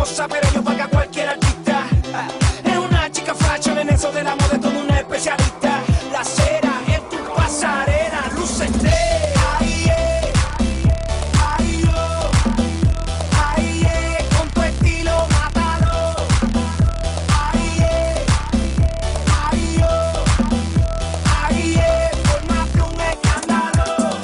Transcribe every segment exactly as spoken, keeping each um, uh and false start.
cosa, pero yo paga cualquier artista. Es una chica fashion, en eso de la moda es toda una especialista. La cera en tu pasarela, lúcete. Ahí es, ahí yo, ahí es, con tu estilo mátalo. Ahí es, ahí yo, ahí es, formate un escándalo.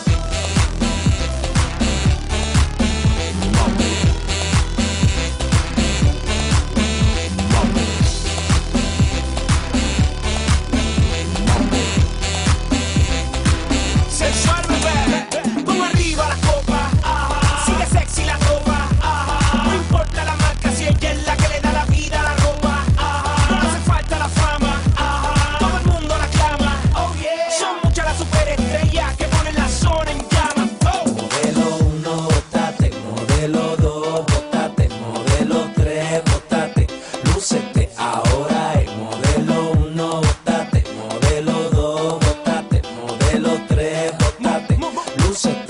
Sensual, bebé, pon arriba la copa, sigue sexy la ropa, no importa la marca si ella es la que le da la vida a la ropa, no hace falta la fama, todo el mundo la clama, oh yeah, son muchas las superestrellas que ponen la zona en llamas. Oh. Modelo uno, bótate, modelo dos, bótate, modelo tres, bótate, lúcete ahora es modelo uno, bótate, modelo dos, bótate, modelo tres, bótate, lúcete.